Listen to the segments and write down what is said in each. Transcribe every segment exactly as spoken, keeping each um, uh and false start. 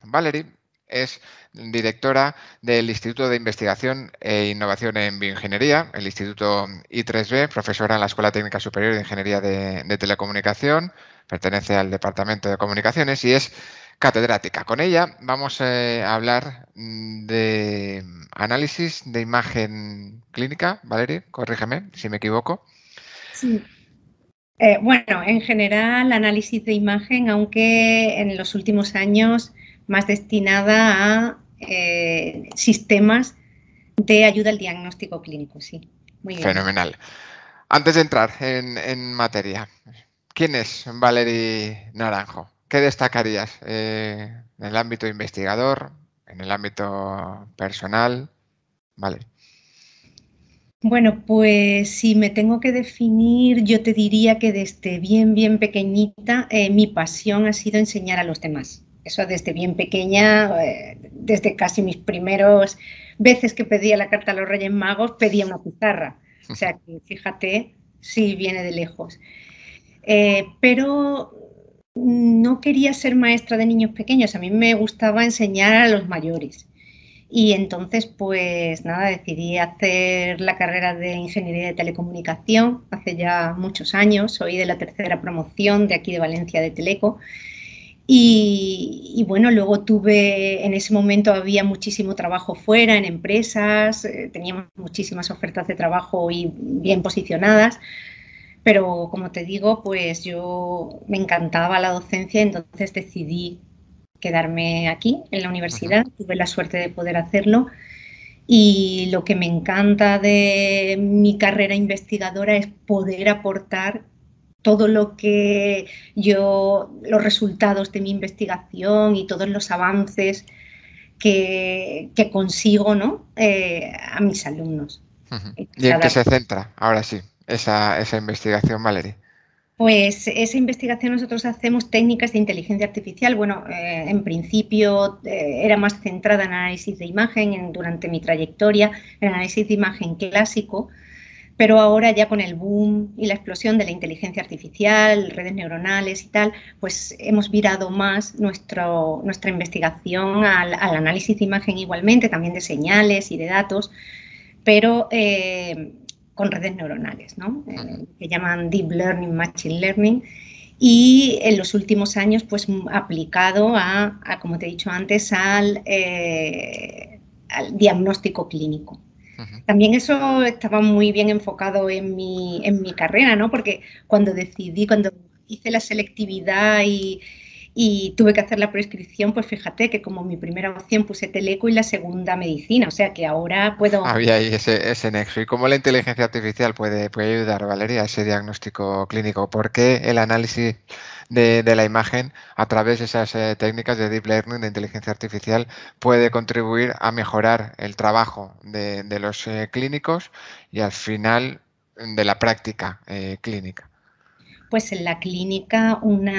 Valerie es directora del Instituto de Investigación e Innovación en Bioingeniería, el Instituto I tres B, profesora en la Escuela Técnica Superior de Ingeniería de, de Telecomunicación, pertenece al Departamento de Comunicaciones y es catedrática. Con ella vamos eh, a hablar de análisis de imagen clínica. Valerie, corrígeme si me equivoco. Sí. Eh, bueno, en general, análisis de imagen, aunque en los últimos años más destinada a eh, sistemas de ayuda al diagnóstico clínico, sí. Muy bien. Fenomenal. Antes de entrar en, en materia, ¿quién es Valerie Naranjo? ¿Qué destacarías eh, en el ámbito investigador, en el ámbito personal? Vale. Bueno, pues si me tengo que definir, yo te diría que desde bien, bien pequeñita, eh, mi pasión ha sido enseñar a los demás. Eso desde bien pequeña, eh, desde casi mis primeros veces que pedía la carta a los Reyes Magos, pedía una pizarra. O sea, que fíjate, sí viene de lejos. Eh, pero no quería ser maestra de niños pequeños, a mí me gustaba enseñar a los mayores. Y entonces, pues nada, decidí hacer la carrera de Ingeniería de Telecomunicación hace ya muchos años. Soy de la tercera promoción de aquí de Valencia de Teleco. Y, y bueno, luego tuve, en ese momento había muchísimo trabajo fuera, en empresas, eh, teníamos muchísimas ofertas de trabajo y bien posicionadas. Pero como te digo, pues yo me encantaba la docencia, entonces decidí quedarme aquí en la universidad. Uh-huh. Tuve la suerte de poder hacerlo. Y lo que me encanta de mi carrera investigadora es poder aportar todo lo que yo, los resultados de mi investigación y todos los avances que, que consigo, ¿no? eh, a mis alumnos. Uh-huh. ¿Y en qué se centra ahora sí esa, esa investigación, Valerie? Pues esa investigación nosotros hacemos técnicas de inteligencia artificial. Bueno, eh, en principio eh, era más centrada en análisis de imagen en, durante mi trayectoria, en análisis de imagen clásico, pero ahora ya con el boom y la explosión de la inteligencia artificial, redes neuronales y tal, pues hemos virado más nuestro, nuestra investigación al, al análisis de imagen igualmente, también de señales y de datos, pero eh, con redes neuronales, ¿no? Eh, que llaman Deep Learning, Machine Learning, y en los últimos años pues aplicado a, a como te he dicho antes, al, eh, al diagnóstico clínico. Uh-huh. También eso estaba muy bien enfocado en mi, en mi carrera, ¿no? Porque cuando decidí, cuando hice la selectividad y, y tuve que hacer la prescripción, pues fíjate que como mi primera opción puse teleco y la segunda medicina, o sea que ahora puedo... Había ahí ese, ese nexo. ¿Y cómo la inteligencia artificial puede, puede ayudar, Valeria, a ese diagnóstico clínico? ¿Por qué el análisis de, de la imagen a través de esas eh, técnicas de deep learning, de inteligencia artificial, puede contribuir a mejorar el trabajo de, de los eh, clínicos y al final de la práctica eh, clínica? Pues en la clínica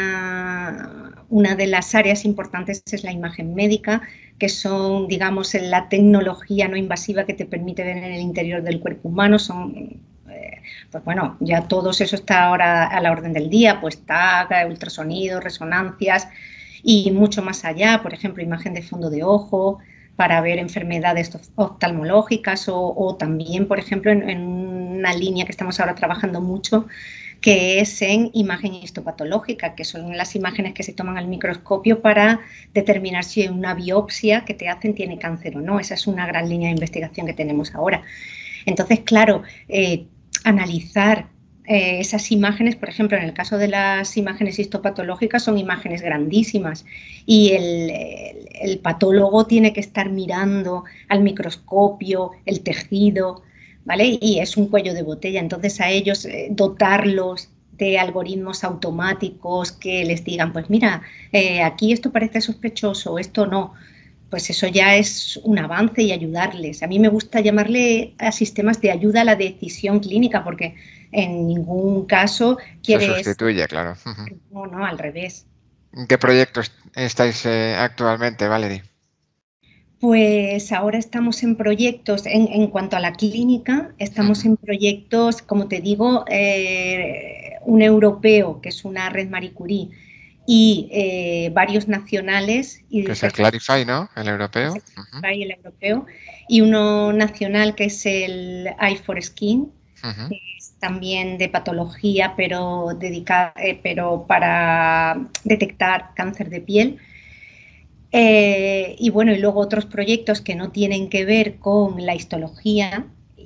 una, una de las áreas importantes es la imagen médica, que son, digamos, la tecnología no invasiva que te permite ver en el interior del cuerpo humano. Son, eh, pues bueno, ya todo eso está ahora a la orden del día, pues T A C, ultrasonidos, resonancias y mucho más allá, por ejemplo, imagen de fondo de ojo para ver enfermedades oftalmológicas o, o también, por ejemplo, en, en una línea que estamos ahora trabajando mucho, que es en imagen histopatológica, que son las imágenes que se toman al microscopio para determinar si una biopsia que te hacen tiene cáncer o no. Esa es una gran línea de investigación que tenemos ahora. Entonces, claro, eh, analizar eh, esas imágenes, por ejemplo, en el caso de las imágenes histopatológicas, son imágenes grandísimas y el, el, el patólogo tiene que estar mirando al microscopio el tejido, ¿vale? Y es un cuello de botella, entonces a ellos eh, dotarlos de algoritmos automáticos que les digan, pues mira, eh, aquí esto parece sospechoso, esto no, pues eso ya es un avance y ayudarles. A mí me gusta llamarle a sistemas de ayuda a la decisión clínica, porque en ningún caso quieres... Se sustituye, claro. No, no, al revés. ¿En qué proyectos estáis eh, actualmente, Valerie? Pues ahora estamos en proyectos, en, en cuanto a la clínica, estamos uh-huh. en proyectos, como te digo, eh, un europeo, que es una red Marie Curie, y eh, varios nacionales. Y que es el Clarify, ¿no? El europeo. Es el Clarify, el europeo, y uno nacional que es el Eye for Skin, Uh-huh. que es también de patología, pero, dedicada, eh, pero para detectar cáncer de piel. Eh, y bueno, y luego otros proyectos que no tienen que ver con la histología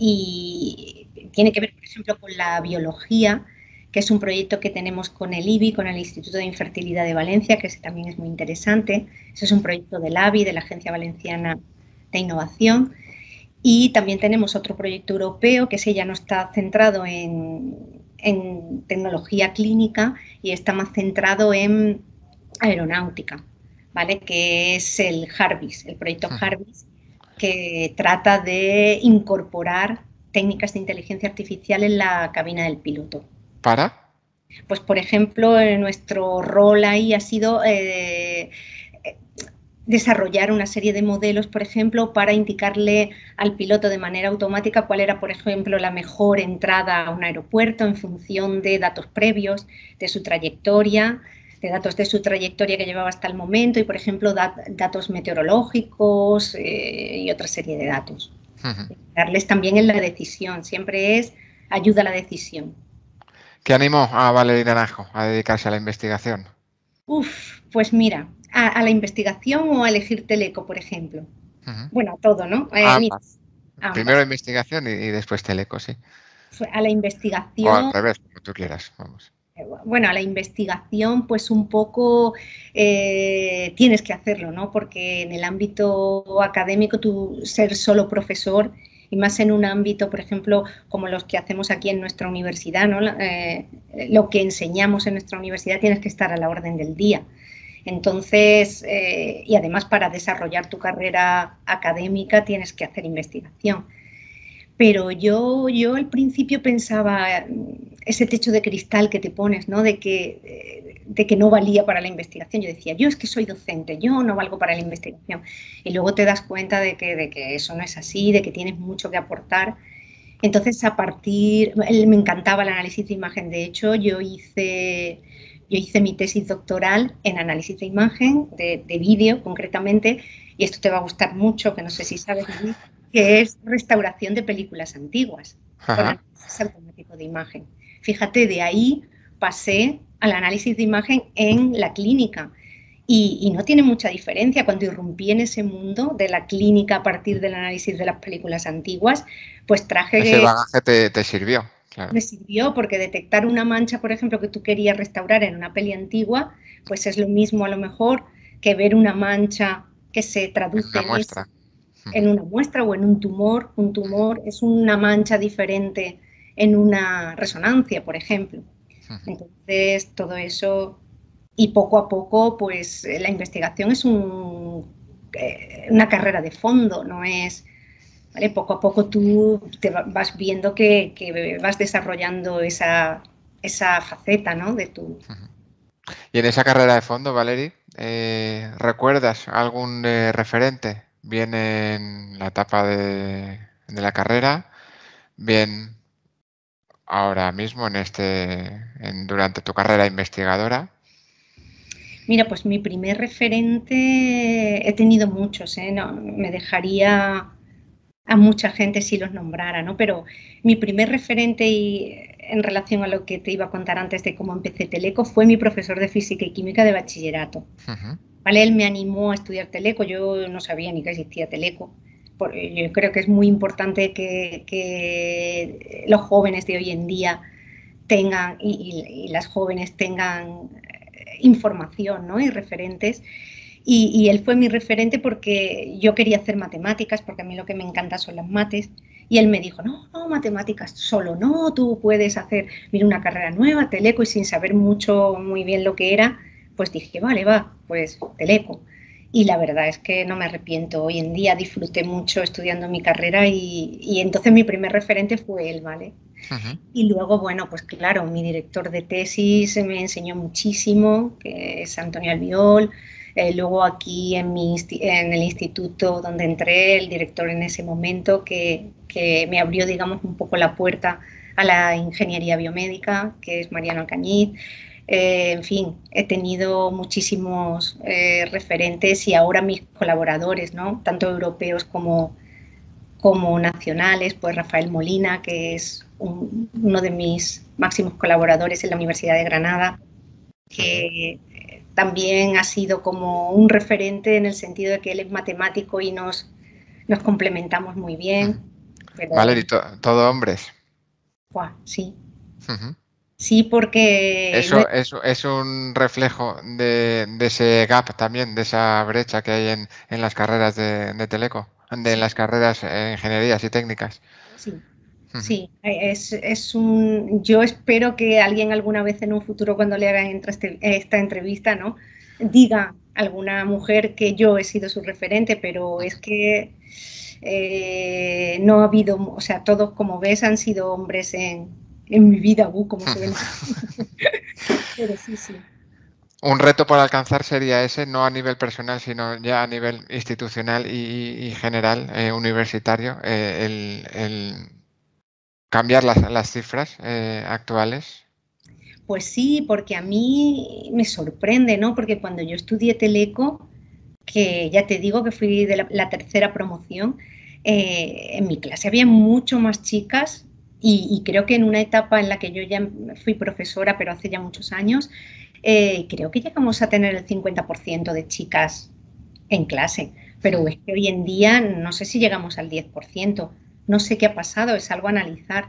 y tiene que ver, por ejemplo, con la biología, que es un proyecto que tenemos con el I B I, con el Instituto de Infertilidad de Valencia, que también es muy interesante. Ese es un proyecto del A B I, de la Agencia Valenciana de Innovación. Y también tenemos otro proyecto europeo, que ese ya no está centrado en, en tecnología clínica y está más centrado en aeronáutica, ¿vale? Que es el Jarvis, el proyecto Uh-huh. Jarvis, que trata de incorporar técnicas de inteligencia artificial en la cabina del piloto. ¿Para? Pues, por ejemplo, nuestro rol ahí ha sido eh, desarrollar una serie de modelos, por ejemplo, para indicarle al piloto de manera automática cuál era, por ejemplo, la mejor entrada a un aeropuerto en función de datos previos, de su trayectoria, de datos de su trayectoria que llevaba hasta el momento y, por ejemplo, dat datos meteorológicos eh, y otra serie de datos. Uh-huh. Darles también en la decisión, siempre es ayuda a la decisión. ¿Qué animó a Valerie Naranjo a dedicarse a la investigación? Uf, pues mira, a, a la investigación o a elegir Teleco, por ejemplo. Uh-huh. Bueno, a todo, ¿no? Eh, ambas. ambas. Primero investigación y, y después Teleco, sí. A la investigación. O al revés, como tú quieras, vamos. Bueno, a la investigación, pues un poco eh, tienes que hacerlo, ¿no? Porque en el ámbito académico, tú ser solo profesor, y más en un ámbito, por ejemplo, como los que hacemos aquí en nuestra universidad, ¿no? Eh, lo que enseñamos en nuestra universidad tienes que estar a la orden del día. Entonces, eh, y además para desarrollar tu carrera académica tienes que hacer investigación. Pero yo, yo al principio pensaba ese techo de cristal que te pones, ¿no? De que, de que no valía para la investigación. Yo decía, yo es que soy docente, yo no valgo para la investigación. Y luego te das cuenta de que, de que eso no es así, de que tienes mucho que aportar. Entonces, a partir, me encantaba el análisis de imagen. De hecho, yo hice, yo hice mi tesis doctoral en análisis de imagen, de, de vídeo concretamente, y esto te va a gustar mucho, que no sé si sabes, que es restauración de películas antiguas, con análisis automático de imagen. Fíjate, de ahí pasé al análisis de imagen en la clínica. Y, y no tiene mucha diferencia. Cuando irrumpí en ese mundo de la clínica a partir del análisis de las películas antiguas, pues traje... Ese bagaje te, te sirvió, claro. Me sirvió porque detectar una mancha, por ejemplo, que tú querías restaurar en una peli antigua, pues es lo mismo a lo mejor que ver una mancha que se traduce en una muestra, en, en una muestra o en un tumor. Un tumor es una mancha diferente en una resonancia, por ejemplo. Entonces, todo eso... Y poco a poco, pues la investigación es un, eh, una carrera de fondo, no es... ¿Vale? Poco a poco tú te vas viendo que, que vas desarrollando esa, esa faceta, ¿no? De tu... Y en esa carrera de fondo, Valerie, eh, ¿recuerdas algún eh, referente? Bien en la etapa de, de la carrera, bien ahora mismo en este, en, durante tu carrera investigadora. Mira, pues mi primer referente, he tenido muchos, ¿eh? No, me dejaría a mucha gente si los nombrara, ¿no? Pero mi primer referente y en relación a lo que te iba a contar antes de cómo empecé Teleco fue mi profesor de física y química de bachillerato. Uh-huh. ¿Vale? Él me animó a estudiar Teleco, yo no sabía ni que existía Teleco. Yo creo que es muy importante que, que los jóvenes de hoy en día tengan y, y, y las jóvenes tengan información, ¿no? Y referentes. Y, y él fue mi referente porque yo quería hacer matemáticas, porque a mí lo que me encanta son las mates. Y él me dijo, no, no, matemáticas solo no, tú puedes hacer, mira, una carrera nueva, Teleco, y sin saber mucho, muy bien lo que era, pues dije, vale, va, pues Teleco. Y la verdad es que no me arrepiento. Hoy en día disfruté mucho estudiando mi carrera y, y entonces mi primer referente fue él, ¿vale? Uh-huh. Y luego, bueno, pues claro, mi director de tesis me enseñó muchísimo, que es Antonio Albiol. Eh, luego aquí en, mi, en el instituto donde entré, el director en ese momento que, que me abrió, digamos, un poco la puerta a la ingeniería biomédica, que es Mariano Alcañiz. Eh, en fin, he tenido muchísimos eh, referentes y ahora mis colaboradores, ¿no? Tanto europeos como, como nacionales, pues Rafael Molina, que es un, uno de mis máximos colaboradores en la Universidad de Granada, que uh-huh. también ha sido como un referente en el sentido de que él es matemático y nos, nos complementamos muy bien. Uh-huh. Pero, Vale, y to todo hombres. Buah, sí. Uh-huh. Sí, porque... Eso no es, es un reflejo de, de ese gap también, de esa brecha que hay en, en las carreras de, de Teleco, de sí. las carreras en ingenierías y técnicas. Sí, Uh-huh. sí, es, es un... Yo espero que alguien alguna vez en un futuro, cuando le hagan este, esta entrevista, ¿no?, diga alguna mujer que yo he sido su referente, pero uh-huh. es que eh, no ha habido, o sea, todos, como ves, han sido hombres en, en mi vida, uh, como se ven. Pero sí, sí. Un reto por alcanzar sería ese, no a nivel personal, sino ya a nivel institucional y, y general, eh, universitario, eh, el, el cambiar las, las cifras eh, actuales. Pues sí, porque a mí me sorprende, ¿no? Porque cuando yo estudié Teleco, que ya te digo que fui de la, la tercera promoción, eh, en mi clase había mucho más chicas y, y creo que en una etapa en la que yo ya fui profesora, pero hace ya muchos años, eh, creo que llegamos a tener el cincuenta por ciento de chicas en clase, pero es que hoy en día no sé si llegamos al diez por ciento, no sé qué ha pasado, es algo a analizar.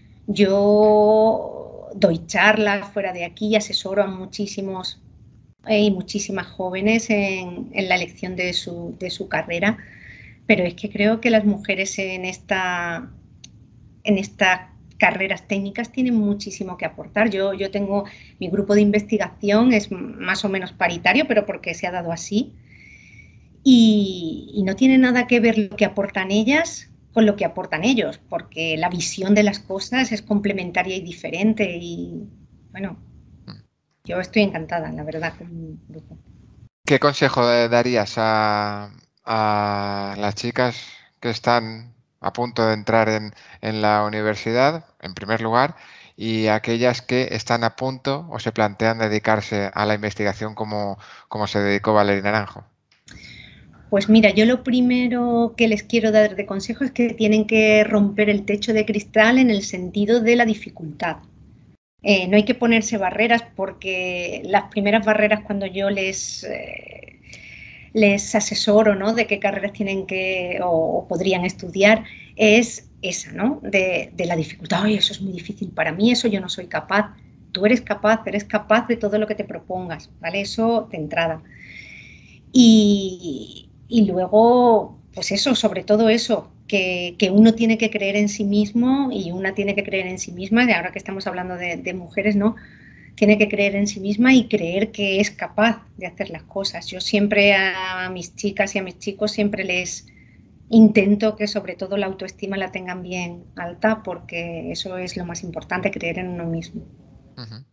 Yo doy charlas fuera de aquí, asesoro a muchísimos y muchísimas jóvenes en, en la elección de su, de su carrera, pero es que creo que las mujeres en esta, en estas carreras técnicas tienen muchísimo que aportar. Yo, yo tengo mi grupo de investigación, es más o menos paritario, pero porque se ha dado así, y, y no tiene nada que ver lo que aportan ellas con lo que aportan ellos, porque la visión de las cosas es complementaria y diferente y, bueno, yo estoy encantada, la verdad, con mi grupo. ¿Qué consejo darías a, a las chicas que están a punto de entrar en, en la universidad, en primer lugar, y a aquellas que están a punto o se plantean dedicarse a la investigación como, como se dedicó Valeria Naranjo? Pues mira, yo lo primero que les quiero dar de consejo es que tienen que romper el techo de cristal en el sentido de la dificultad. Eh, no hay que ponerse barreras porque las primeras barreras cuando yo les, eh, les asesoro, ¿no?, de qué carreras tienen que o, o podrían estudiar es esa, ¿no?, de, de la dificultad. Ay, eso es muy difícil para mí, eso yo no soy capaz. Tú eres capaz, eres capaz de todo lo que te propongas, ¿vale? Eso de entrada. Y, y luego, pues eso, sobre todo eso, que, que, uno tiene que creer en sí mismo y una tiene que creer en sí misma, y ahora que estamos hablando de, de mujeres, ¿no?, tiene que creer en sí misma y creer que es capaz de hacer las cosas. Yo siempre a mis chicas y a mis chicos siempre les intento que sobre todo la autoestima la tengan bien alta, porque eso es lo más importante, creer en uno mismo. Uh-huh.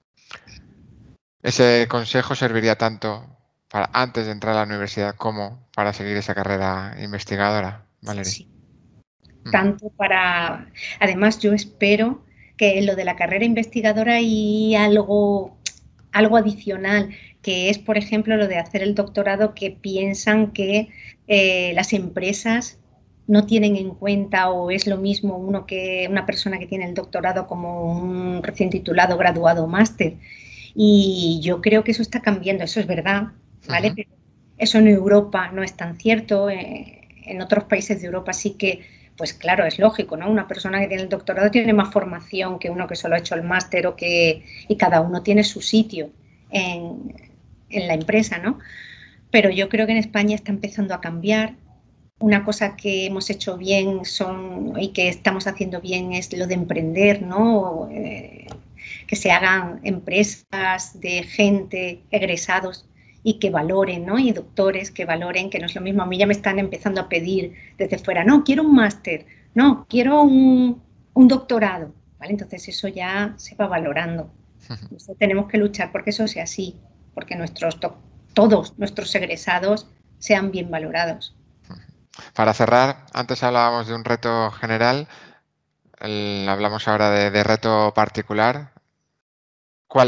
Ese consejo serviría tanto para antes de entrar a la universidad como para seguir esa carrera investigadora, Valeria. Sí. Uh-huh. Tanto para... Además, yo espero que en lo de la carrera investigadora hay algo, algo adicional, que es, por ejemplo, lo de hacer el doctorado, que piensan que eh, las empresas no tienen en cuenta, o es lo mismo uno que una persona que tiene el doctorado como un recién titulado, graduado o máster. Y yo creo que eso está cambiando, eso es verdad, ¿vale? Uh-huh. Pero eso en Europa no es tan cierto, eh, en otros países de Europa sí que, pues claro, es lógico, ¿no? Una persona que tiene el doctorado tiene más formación que uno que solo ha hecho el máster, o que, y cada uno tiene su sitio en, en la empresa, ¿no? Pero yo creo que en España está empezando a cambiar. Una cosa que hemos hecho bien son, y que estamos haciendo bien, es lo de emprender, ¿no? Eh, que se hagan empresas de gente, egresados, y que valoren, ¿no? Y doctores que valoren, que no es lo mismo. A mí ya me están empezando a pedir desde fuera, no, quiero un máster, no, quiero un, un doctorado, ¿vale? Entonces eso ya se va valorando. Entonces, tenemos que luchar porque eso sea así, porque nuestros, todos nuestros egresados sean bien valorados. Para cerrar, antes hablábamos de un reto general, el, hablamos ahora de, de reto particular. ¿Cuál es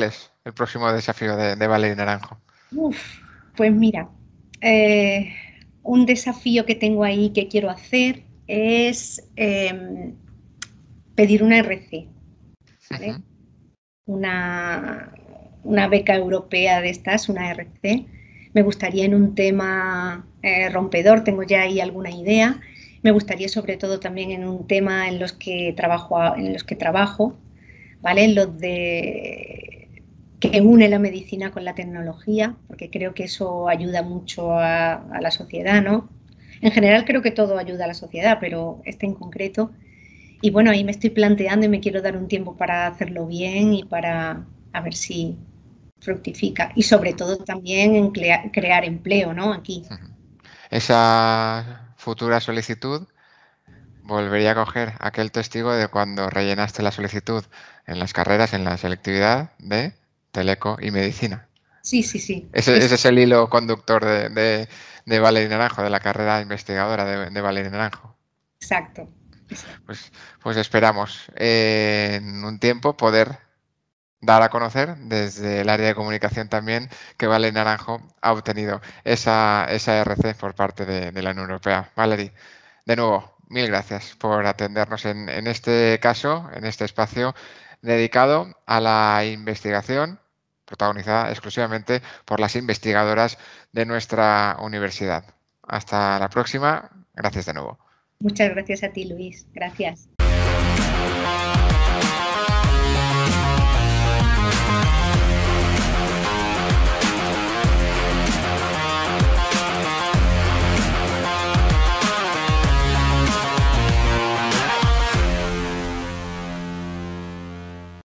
el próximo desafío de, de Valerie Naranjo? Uf, pues mira, eh, un desafío que tengo ahí que quiero hacer es eh, pedir una R C, ¿vale? Uh-huh. Una, una beca europea de estas, una R C. Me gustaría en un tema eh, rompedor, tengo ya ahí alguna idea. Me gustaría sobre todo también en un tema en los que trabajo, en los que trabajo, ¿vale? Los de que une la medicina con la tecnología, porque creo que eso ayuda mucho a, a la sociedad, ¿no? En general creo que todo ayuda a la sociedad, pero este en concreto. Y bueno, ahí me estoy planteando y me quiero dar un tiempo para hacerlo bien y para a ver si fructifica. Y sobre todo también en crea- crear empleo, ¿no? Aquí. Uh-huh. Esa futura solicitud volvería a coger aquel testigo de cuando rellenaste la solicitud en las carreras, en la selectividad de Teleco y Medicina. Sí, sí, sí. Ese, Es ese es el hilo conductor de, de, de Valerie Naranjo, de la carrera investigadora de, de Valerie Naranjo. exacto, exacto. Pues, pues esperamos eh, en un tiempo poder dar a conocer desde el área de comunicación también que Valerie Naranjo ha obtenido esa, esa R C por parte de, de la Unión Europea. Valerie, de nuevo, mil gracias por atendernos en, en este caso, en este espacio dedicado a la investigación protagonizada exclusivamente por las investigadoras de nuestra universidad. Hasta la próxima. Gracias de nuevo. Muchas gracias a ti, Luis. Gracias.